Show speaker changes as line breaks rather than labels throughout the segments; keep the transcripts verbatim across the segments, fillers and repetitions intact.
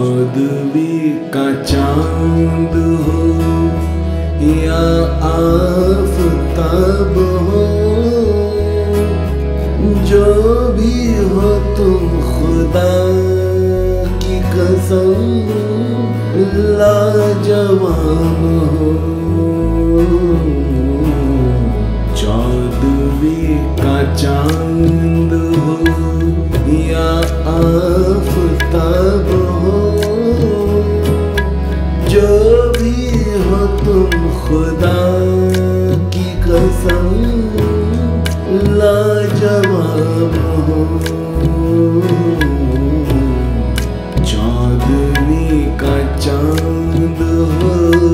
चौदहवीं का चांद हो या आफताब हो, जो भी हो तुम खुदा की कसम लाजवाब हो। चौदहवीं का चांद हो या आफताब हो, जो भी हो तुम खुदा की कसम लाजवाब हो। चौदहवीं का चांद हो।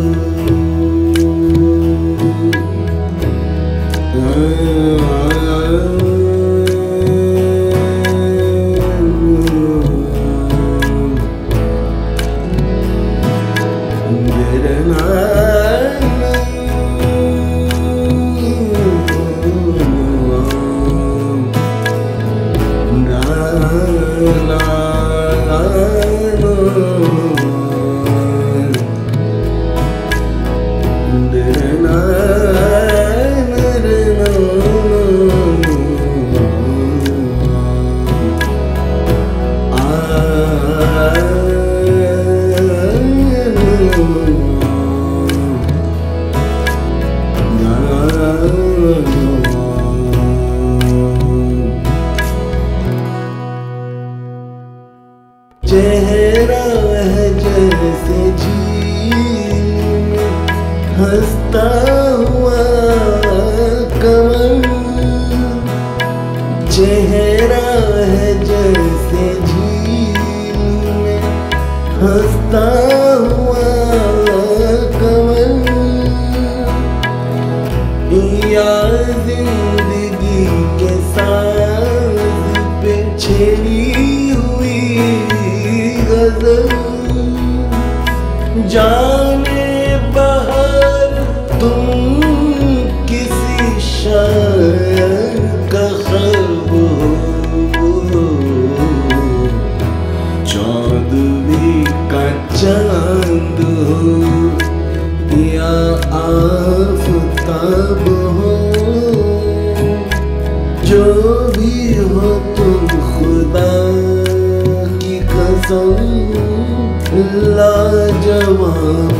चेहरा है जैसे झील में हंसता हुआ कमल, चेहरा है जैसे झील में हंसता हुआ कमल, या जिंदगी के साज पे छेड़ी जाने बहार तुम किसी शायर का ख्वाब हो। चौदहवीं का चांद हो या आफताब हो, जो भी हो तुम खुदा की कसम लाजवाब